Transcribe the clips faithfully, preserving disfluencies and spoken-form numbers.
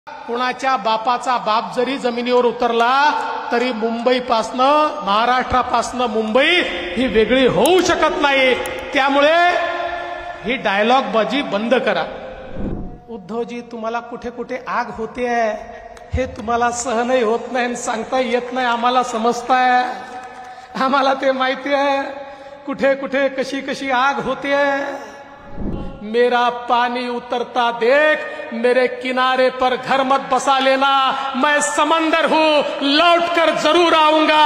कुणाच्या बापाचा बाप जरी जमिनीवर उतरला तरी मुंबईपासनं महाराष्ट्रापासनं मुंबई ही वेगळी होऊ शकत नाही। त्यामुळे ही डायलॉग बाजी बंद करा। उद्धवजी तुम्हाला कुठे कुठे आग होते हे तुम्हाला सहनही होत नाही, सांगता येत नाही, आम्हाला समजताय, आम्हाला ते माहिती आहे कुठे कुठे कशी कशी आग होते। मेरा पानी उतरता देख, मेरे किनारे पर घर मत बसा लेना, मैं समंदर हूं लौट कर जरूर आऊंगा,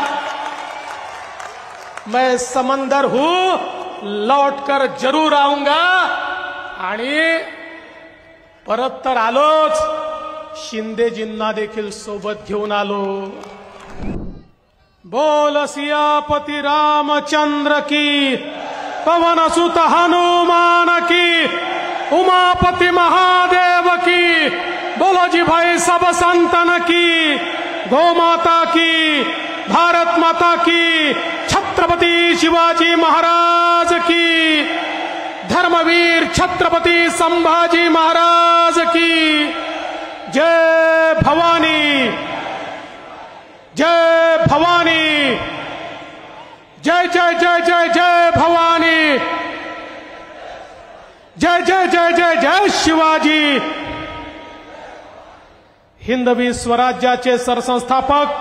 मैं समंदर हूं लौट कर जरूर आऊंगा। आणि परत तर आलोच, शिंदेजींना देखील सोबत घेऊन आलो। बोल सियापति रामचंद्र की, पवन सुत हनुमान की, उमापति महादेव की, बोलो जी भाई सब संतन की, गौ माता की, भारत माता की, छत्रपति शिवाजी महाराज की, धर्मवीर छत्रपति संभाजी महाराज की। जय भवानी, जय भवानी, जय जय जय जय जय भवानी, जय जय जय जय जय शिवाजी। हिंदवी स्वराज्याचे सरसंस्थापक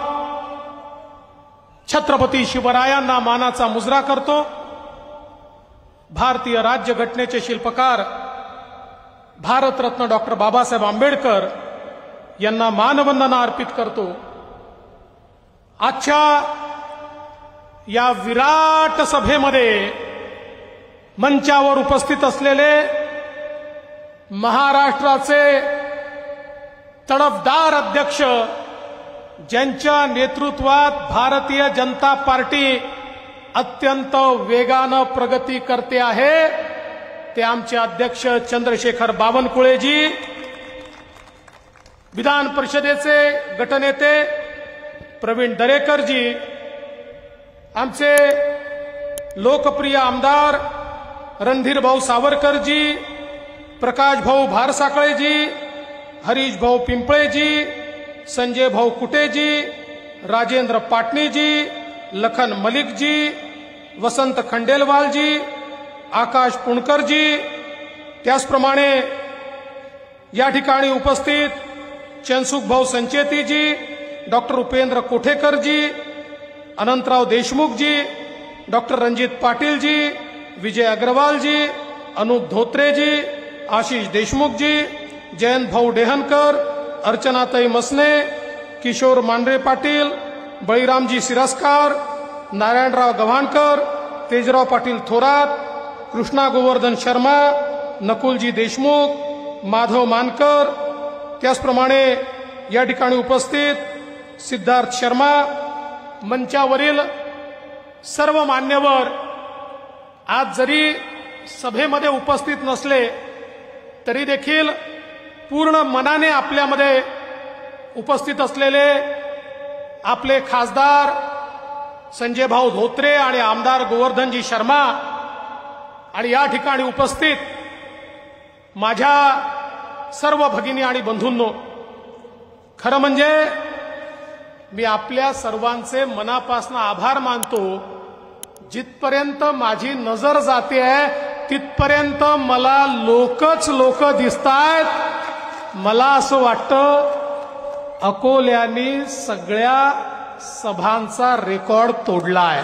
छत्रपती शिवरायांना मानाचा मुजरा करतो। भारतीय राज्यघटनेचे शिल्पकार भारतरत्न डॉक्टर बाबासाहेब आंबेडकर यांना मानवंदना अर्पित करतो। आजच्या या विराट सभेमध्ये मंचावर उपस्थित असलेले महाराष्ट्राचे तडफदार अध्यक्ष, ज्यांच्या नेतृत्वात भारतीय जनता पार्टी अत्यंत वेगानं प्रगती करते आहे, ते आमचे अध्यक्ष चंद्रशेखर बावनकुळेजी, विधान परिषदेचे गटनेते प्रवीण दरेकरजी, आमचे लोकप्रिय आमदार रणधीर भाऊ सावरकरजी, प्रकाश भाऊ भारसाकळेजी, हरीश भाऊ पिंपळेजी, संजय भाऊ कुटेजी, राजेंद्र पाटणीजी, लखन मलिकजी, वसंत खंडेलवालजी, आकाश पुणकरजी, त्याचप्रमाणे या ठिकाणी उपस्थित चंदसुख भाऊ संचेतीजी, डॉक्टर उपेंद्र कोठेकरजी, अनंतराव देशमुखजी, डॉक्टर रणजित पाटीलजी, विजय अग्रवालजी, अनूप धोत्रेजी, आशिष देशमुखजी, जयंत भाऊ डेहनकर, अर्चनाताई मसने, किशोर मांढरे पाटील, बळीरामजी सिरस्कार, नारायणराव गव्हाणकर, तेजराव पाटील थोरात, कृष्णा गोवर्धन शर्मा, नकुलजी देशमुख, माधव मानकर, त्याचप्रमाणे या ठिकाणी उपस्थित सिद्धार्थ शर्मा, मंचावरील सर्व मान्यवर आज जरी सभेमध्ये उपस्थित नसले तरी देखील पूर्ण मनाने आपल्यामध्ये उपस्थित असलेले आपले खासदार संजय भाऊ धोत्रे आणि आमदार गोवर्धनजी शर्मा आणि या ठिकाणी उपस्थित माझ्या सर्व भगिनी आणि बंधूंनो, खरं म्हणजे मी आपल्या सर्वांचे मनापासून आभार मानतो। जिथपर्यंत माझी नजर जाते आहे तिथपर्यंत मला लोकच लोक दिसतायत। मला असं वाटतं अकोल्यानी सगळ्या सभांचा रेकॉर्ड तोडलाय।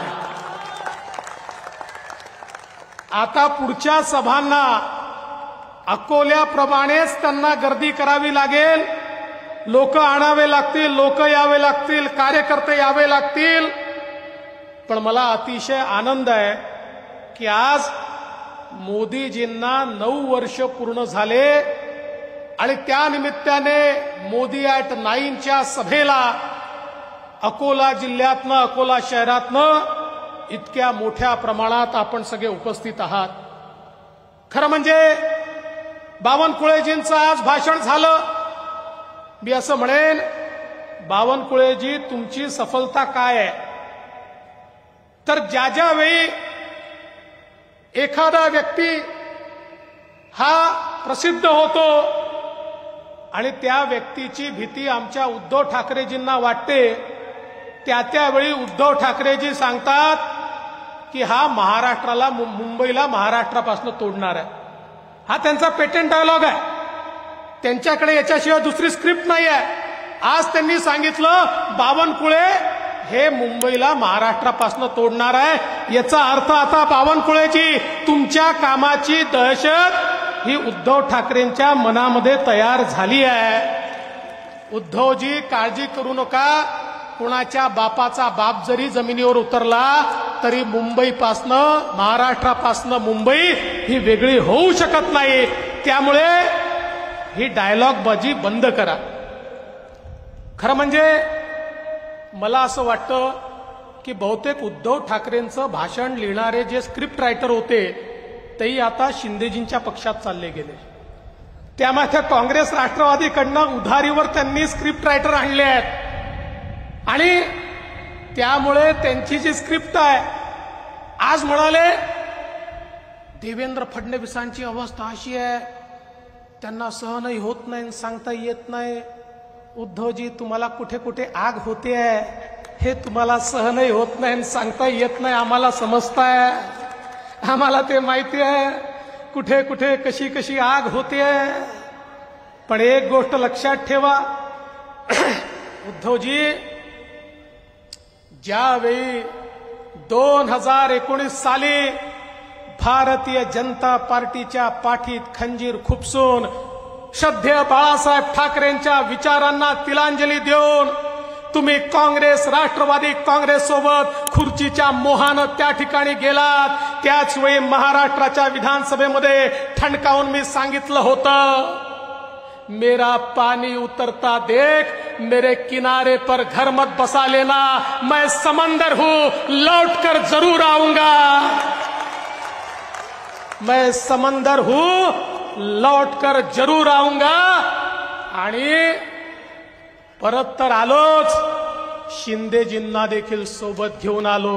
आता पुढच्या सभांना अकोल्याप्रमाणेच त्यांना गर्दी करावी लागेल, लोक आणावे लागतील, लोक यावे लागतील, कार्यकर्ते यावे लागतील। पण मला अतिशय आनंद आहे की आज मोदीजींना नऊ वर्ष पूर्ण झाले आणि त्या निमित्ताने मोदी ॲट नाईनच्या सभेला अकोला जिल्ह्यातनं, अकोला शहरातनं इतक्या मोठ्या प्रमाणात आपण सगळे उपस्थित आहात। खरं म्हणजे बावनकुळेजींचं आज भाषण झालं। मी असं म्हणेन, बावनकुळेजी तुमची सफलता काय आहे, तर ज्या ज्या वेळी एखादा व्यक्ती हा प्रसिद्ध होतो आणि त्या व्यक्तीची भीती आमच्या उद्धव ठाकरेजींना वाटते, त्या त्यावेळी उद्धव ठाकरेजी सांगतात की हा महाराष्ट्राला मुंबईला महाराष्ट्रापासून तोडणार आहे. हा त्यांचा पेटेंट डायलॉग आहे. त्यांच्याकडे याच्याशिवाय दुसरी स्क्रिप्ट नाही आहे. आज त्यांनी सांगितलं बावनकुळे हे मुंबईला महाराष्ट्रापासून तोडणार आहे. याचा अर्थ आता बावनकुळेची तुमच्या कामाची दहशत ही उद्धव ठाकरेंच्या मनामध्ये तयार झाली आहे. उद्धवजी काळजी करू नका. कुणाच्या बापाचा बाप जरी जमिनीवर उतरला तरी मुंबईपासनं महाराष्ट्रापासनं मुंबई ही वेगळी होऊ शकत नाही. त्यामुळे ही डायलॉग बाजी बंद करा. खरं म्हणजे मला असं वाटतं की बहुतेक उद्धव ठाकरेंचं भाषण लिहिणारे जे स्क्रिप्ट रायटर होते तेही आता शिंदेजींच्या पक्षात चालले गेले. त्यामागे काँग्रेस राष्ट्रवादीकडनं उधारीवर त्यांनी स्क्रिप्ट रायटर आणले आहेत आणि त्यामुळे त्यांची जी स्क्रिप्ट आहे, आज म्हणाले देवेंद्र फडणवीसांची अवस्था अशी आहे त्यांना सहनही होत नाही, सांगता येत नाही. उद्धवजी तुम्हाला कुठे कुठे आग होते आहे हे तुम्हाला सहनही होत नाही, सांगता येत नाही. आम्हाला समजताय, आम्हाला ते माहिती आहे कुठे कुठे कशी कशी आग होते. पण एक गोष्ट लक्षात ठेवा उद्धवजी, ज्यावेळी दोन हजार एकोणीस साली भारतीय जनता पार्टीच्या पाठीत खंजीर खुपसून श्रद्धेय बाळासाहेब ठाकरेंच्या विचारांना तिलांजली देऊन तुम्ही काँग्रेस राष्ट्रवादी काँग्रेस सोबत खुर्चीच्या मोहानं त्या ठिकाणी गेलात, त्याच वेळी महाराष्ट्राच्या विधानसभेमध्ये ठणकावून मी सांगितलं होतं, मेरा पानी उतरता देख मेरे किनारे पर घर मत बसा लेना, मैं समंदर हूं लौट कर जरूर आऊंगा. मैं समंदर हूं लौट कर जरूर आऊंगा. आणि परत तर आलोच, शिंदेजींना देखील सोबत घेऊन आलो.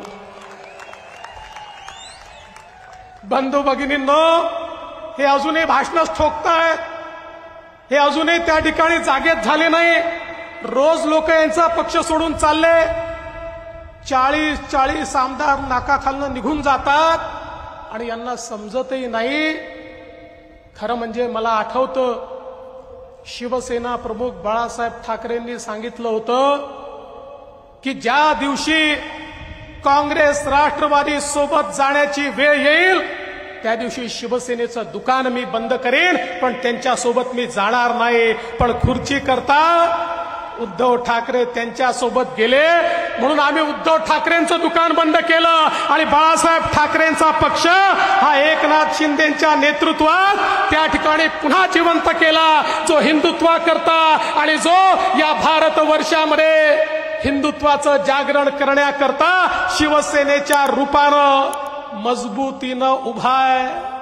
बंधू भगिनींनो, हे अजूनही भाषणच ठोकतायत, हे अजूनही त्या ठिकाणी जागेत झाले नाही. रोज लोक यांचा पक्ष सोडून चालले. चाळीस चाळीस आमदार नाकाखालनं निघून जातात आणि यांना समजतही नाही. खरं म्हणजे मला आठवतं शिवसेना प्रमुख बाळासाहेब ठाकरेंनी सांगितलं होतं की ज्या दिवशी काँग्रेस राष्ट्रवादी सोबत जाण्याची वेळ येईल त्या दिवशी शिवसेनेचं दुकान मी बंद करेन, पण त्यांच्यासोबत मी जाणार नाही. पण खुर्ची करता उद्धव ठाकरे त्यांच्यासोबत गेले म्हणून आम्ही उद्धव ठाकरेंचं दुकान बंद केलं आणि बाळासाहेब ठाकरेंचा पक्ष हा एकनाथ शिंदेच्या नेतृत्वात त्या ठिकाणी पुन्हा जिवंत केला, जो हिंदुत्वाकरता आणि जो या भारतवर्षामध्ये हिंदुत्वाचं जागरण करण्याकरता शिवसेनेच्या रूपानं मजबूतीनं उभा आहे.